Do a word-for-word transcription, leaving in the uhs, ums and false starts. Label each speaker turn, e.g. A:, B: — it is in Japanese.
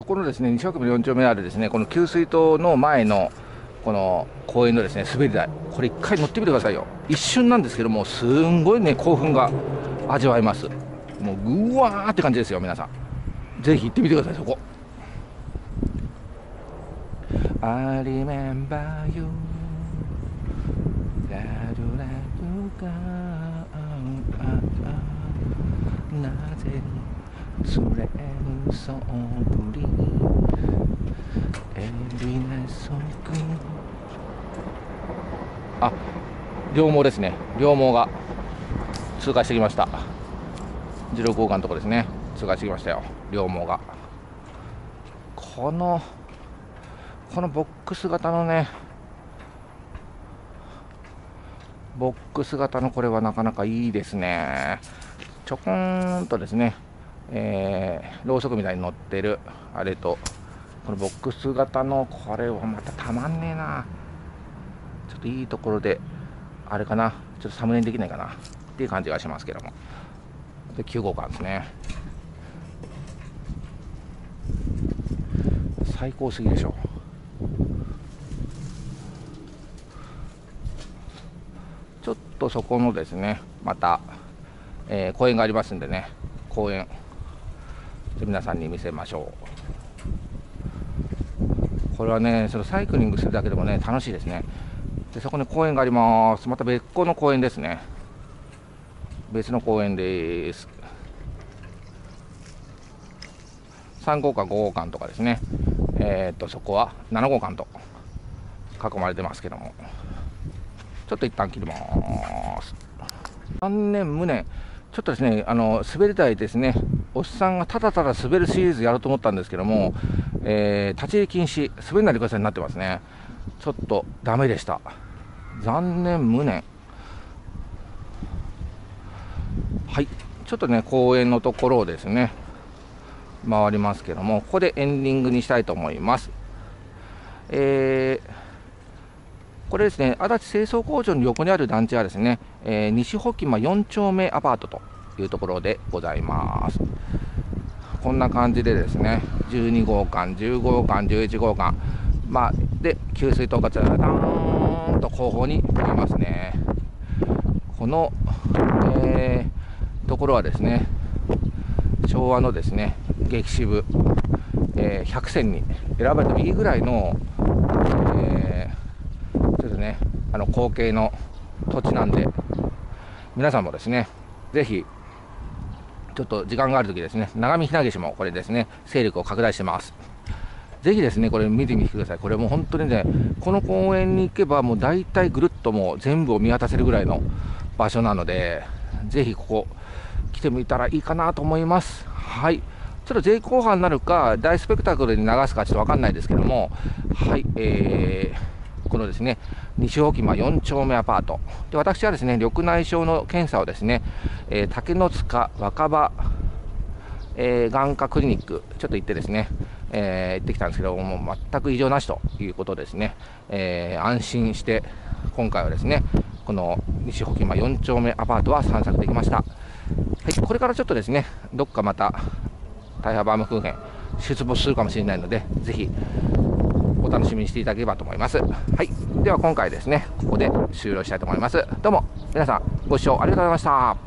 A: このですね西北部よん丁目にあるですねこの給水塔の前のこの公園のですね滑り台、これ一回乗ってみてくださいよ。一瞬なんですけども、すんごいね興奮が味わえます。もうぐわーって感じですよ。皆さんぜひ行ってみてください。そこ I remember you ラルラルがなぜに釣れるそぶりエビネソクあ、両毛ですね。両毛が通過してきました。じゅうろく号館のところですね。通過してきましたよ、両毛が。このこのボックス型のねボックス型のこれはなかなかいいですね。ちょこーんとですね、えー、ろうそくみたいに乗ってるあれと、このボックス型のこれはまたたまんねえな。ちょっといいところであれかな、ちょっとサムネにできないかなっていう感じがしますけども。できゅう号館ですね。最高すぎでしょ。ちょっとそこのですねまた、えー、公園がありますんでね、公園皆さんに見せましょう。これはねそのサイクリングするだけでもね楽しいですね。でそこに公園があります。また別個の公園ですね。別の公園です。さん号館ご号館とかですね、えー、っとそこはなな号館と囲まれてますけども、ちょっと一旦切ります。残念無念、ちょっとですねあの滑り台ですね、おっさんがただただ滑るシリーズやろうと思ったんですけども、えー、立ち入り禁止、滑りないでくださいになってますね。ちょっとダメでした。残念無念。はい、ちょっとね公園のところをですね回りますけども、ここでエンディングにしたいと思います。えーこれですね、足立清掃工場の横にある団地はですね、えー、西保木間よん丁目アパートというところでございます。こんな感じでですね、じゅうに号館、じゅう号館、じゅういち号館、まあ、で、給水塔がずらーんと後方に見えますね。この、えー、ところはですね、昭和のですね、激渋、えー、百選に選ばれてもいいぐらいの、えーちょっとね、あの後継の土地なんで、皆さんもですね、ぜひ、ちょっと時間があるときですね、長見ひなげしもこれですね、勢力を拡大してます。ぜひですね、これ見てみてください。これもう本当にね、この公園に行けば、もう大体ぐるっともう全部を見渡せるぐらいの場所なので、ぜひここ、来てみたらいいかなと思います。はい。ちょっと前後半になるか、大スペクタクルに流すかちょっとわかんないですけども、はい、えー、このですね西保木間よん丁目アパートで、私はですね緑内障の検査をですね、えー、竹の塚若葉、えー、眼科クリニックちょっと行ってですね、えー、行ってきたんですけども、全く異常なしということですね、えー、安心して今回はですねこの西保木間よん丁目アパートは散策できました。はい、これからちょっとですねどっかまた大破バームクーヘン出没するかもしれないので、ぜひお楽しみにしていただければと思います。はい、では今回ですねここで終了したいと思います。どうも皆さんご視聴ありがとうございました。